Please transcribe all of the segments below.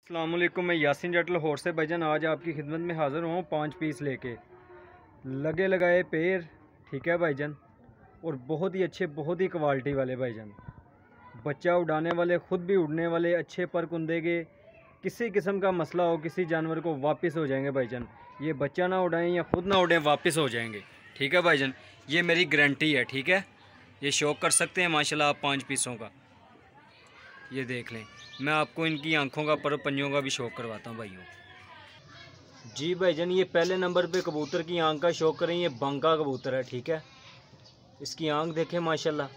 अस्सलाम वालेकुम, मैं यासिन जट लाहौर से भाईजान आज आपकी खिदमत में हाज़िर हूँ 5 पीस लेके लगे लगाए पैर। ठीक है भाईजान, और बहुत ही अच्छे, बहुत ही क्वालिटी वाले भाईजान, बच्चा उड़ाने वाले, ख़ुद भी उड़ने वाले, अच्छे पर कुंदे के। किसी किस्म का मसला हो किसी जानवर को, वापस हो जाएंगे भाईजान। ये बच्चा ना उड़ाएं या ख़ुद ना उड़ें, वापस हो जाएंगे। ठीक है भाईजान, ये मेरी गारंटी है। ठीक है, ये शौक कर सकते हैं माशाल्लाह आप 5 पीसों का। ये देख लें, मैं आपको इनकी आंखों का, पर पंजों का भी शौक करवाता हूँ भाइयों। जी भाईजान, ये पहले नंबर पे कबूतर की आंख का शौक करें। ये बंका कबूतर है। ठीक है, इसकी आंख देखें माशाल्लाह।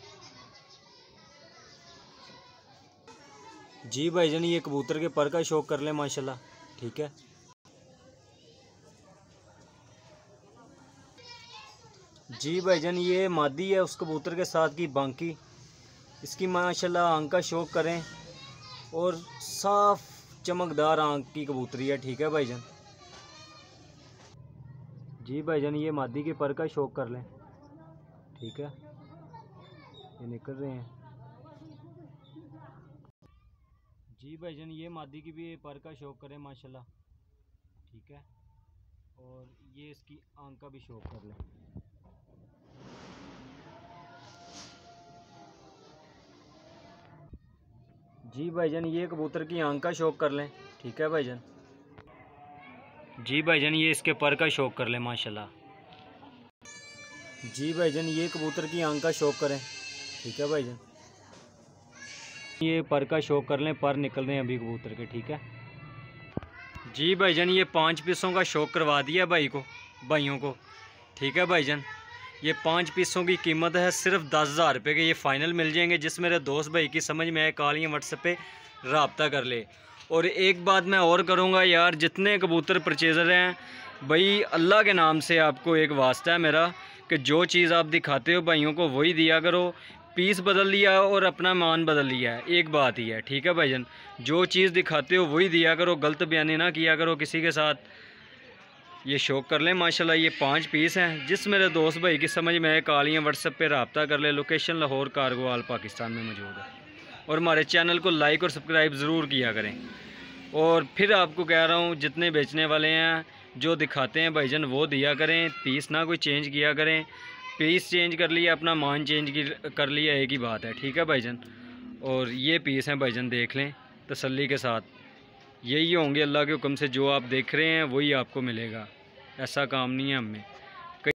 जी भाईजान, ये कबूतर के पर का शौक कर लें माशाल्लाह। ठीक है जी भाईजान, ये मादी है उस कबूतर के साथ की बांकी। इसकी माशाल्लाह आंख का शौक करें, और साफ चमकदार आंख की कबूतरी है। ठीक है भाईजान। जी भाईजान, ये मादी के पर का शौक कर लें। ठीक है, ये निकल रहे हैं। जी भाईजान, ये मादी की भी पर का शौक करें माशाल्लाह। ठीक है, और ये इसकी आंख का भी शौक कर लें। जी भाईजान, ये कबूतर की आंख का शौक कर लें। ठीक है भाईजान। जी भाईजान, ये इसके पर का शौक कर लें माशाल्लाह। जी भाईजान, ये कबूतर की आंख का शौक करें। ठीक है भाईजान, ये पर का शौक कर लें, पर निकल रहे हैं अभी कबूतर के। ठीक है जी भाईजान, ये 5 पीसों का शौक करवा दिया भाइयों को। ठीक है भाईजान, ये 5 पीसों की कीमत है सिर्फ 10,000 रुपये के। ये फ़ाइनल मिल जाएंगे। जिस मेरे दोस्त भाई की समझ में आए, कॉल या व्हाट्सएप पे रब्ता कर ले। और एक बात मैं और करूँगा यार, जितने कबूतर परचेज़र हैं भाई, अल्लाह के नाम से आपको एक वास्ता है मेरा कि जो चीज़ आप दिखाते हो भाइयों को वही दिया करो। पीस बदल लिया और अपना मान बदल लिया है, एक बात ही है। ठीक है भाईजान, जो चीज़ दिखाते हो वही दिया करो, गलत बयानी ना किया करो किसी के साथ। ये शौक कर लें माशाल्लाह। ये 5 पीस हैं। जिस मेरे दोस्त भाई की समझ में आए, कॉल या व्हाट्सएप पे रब्ता कर ले। लोकेशन लाहौर कार्गोवाल पाकिस्तान में मौजूद है। और हमारे चैनल को लाइक और सब्सक्राइब ज़रूर किया करें। और फिर आपको कह रहा हूँ, जितने बेचने वाले हैं जो दिखाते हैं भाईजान वो दिया करें, पीस ना कोई चेंज किया करें। पीस चेंज कर लिया, अपना मान चेंज कर लिया, एक ही बात है। ठीक है भाईजान, और ये पीस हैं भाईजान, देख लें तसल्ली के साथ। यही होंगे अल्लाह के हुक्म से, जो आप देख रहे हैं वही आपको मिलेगा। ऐसा काम नहीं है हमें।